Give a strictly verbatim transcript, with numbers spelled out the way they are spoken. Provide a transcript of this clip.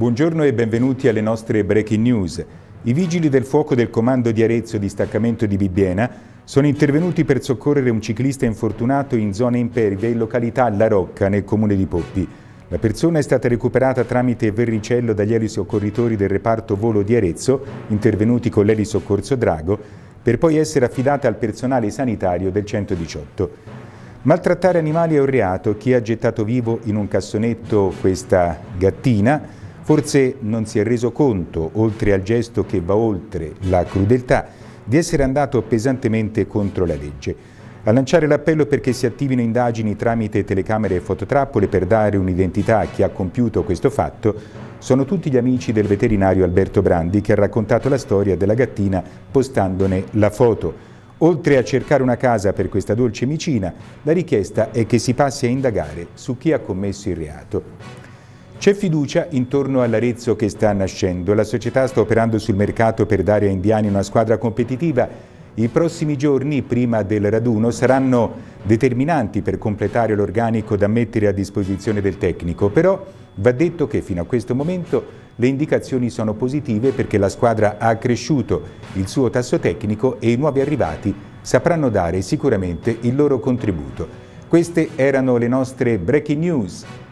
Buongiorno e benvenuti alle nostre breaking news. I vigili del fuoco del comando di Arezzo distaccamento di Bibbiena sono intervenuti per soccorrere un ciclista infortunato in zona impervia in località La Rocca, nel comune di Poppi. La persona è stata recuperata tramite verricello dagli elisoccorritori del reparto volo di Arezzo, intervenuti con l'elisoccorso Drago, per poi essere affidata al personale sanitario del centodiciotto. Maltrattare animali è un reato. Chi ha gettato vivo in un cassonetto questa gattina forse non si è reso conto, oltre al gesto che va oltre la crudeltà, di essere andato pesantemente contro la legge. A lanciare l'appello perché si attivino indagini tramite telecamere e fototrappole per dare un'identità a chi ha compiuto questo fatto sono tutti gli amici del veterinario Alberto Brandi, che ha raccontato la storia della gattina postandone la foto. Oltre a cercare una casa per questa dolce micina, la richiesta è che si passi a indagare su chi ha commesso il reato. C'è fiducia intorno all'Arezzo che sta nascendo. La società sta operando sul mercato per dare ai indiani una squadra competitiva. I prossimi giorni, prima del raduno, saranno determinanti per completare l'organico da mettere a disposizione del tecnico. Però va detto che fino a questo momento le indicazioni sono positive perché la squadra ha accresciuto il suo tasso tecnico e i nuovi arrivati sapranno dare sicuramente il loro contributo. Queste erano le nostre breaking news.